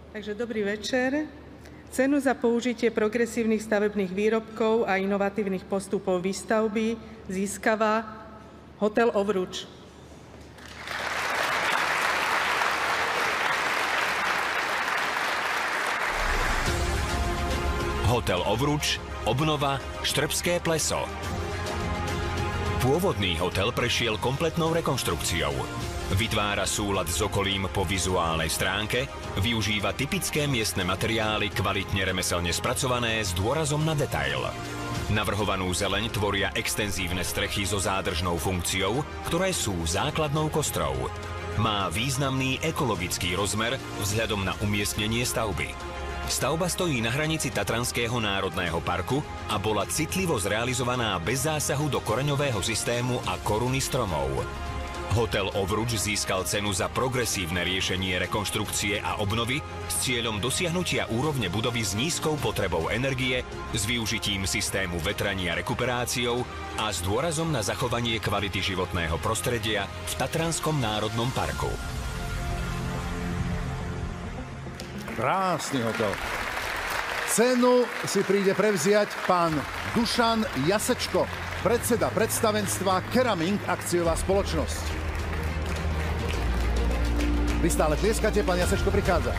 Takže dobrý večer. Cenu za použitie progresívnych stavebných výrobkov a inovatívnych postupov výstavby získava Hotel Ovruč. Hotel Ovruč, obnova Štrbské pleso. Pôvodný hotel prešiel kompletnou rekonštrukciou. Vytvára súlad s okolím po vizuálnej stránke, využíva typické miestne materiály kvalitne remeselne spracované s dôrazom na detail. Navrhovanú zeleň tvoria extenzívne strechy so zádržnou funkciou, ktoré sú základnou kostrou. Má významný ekologický rozmer vzhľadom na umiestnenie stavby. Stavba stojí na hranici Tatranského národného parku a bola citlivo zrealizovaná bez zásahu do koreňového systému a koruny stromov. Hotel Ovruč získal cenu za progresívne riešenie rekonštrukcie a obnovy s cieľom dosiahnutia úrovne budovy s nízkou potrebou energie, s využitím systému vetrania rekuperáciou a s dôrazom na zachovanie kvality životného prostredia v Tatranskom národnom parku. Krásny hotel. Cenu si príde prevziať pán Dušan Jasečko, predseda predstavenstva Keraming akciová spoločnosť. Vy stále tlieskate, pán Jasečko prichádza.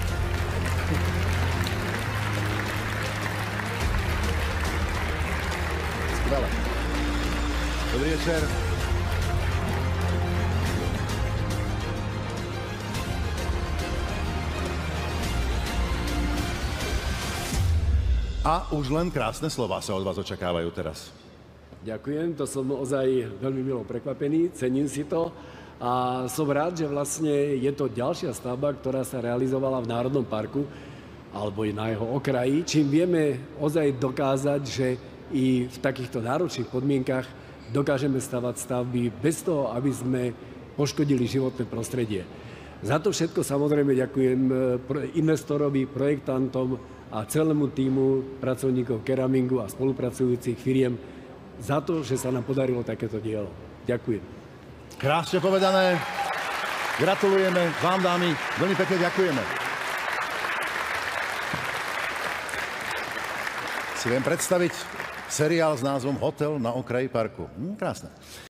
Skvelé. Dobrý večer. A už len krásne slová sa od vás očakávajú teraz. Ďakujem, to som ozaj veľmi milo prekvapený, cením si to a som rád, že vlastne je to ďalšia stavba, ktorá sa realizovala v Národnom parku alebo i na jeho okraji, čím vieme ozaj dokázať, že i v takýchto náročných podmienkach dokážeme stavať stavby bez toho, aby sme poškodili životné prostredie. Za to všetko samozrejme ďakujem investorovi, projektantom a celému tímu pracovníkov Keramingu a spolupracujúcich firiem za to, že sa nám podarilo takéto dielo. Ďakujem. Krásne povedané. Gratulujeme vám, dámy. Veľmi pekne ďakujeme. Si viem predstaviť seriál s názvom Hotel na okraji parku. Krásne.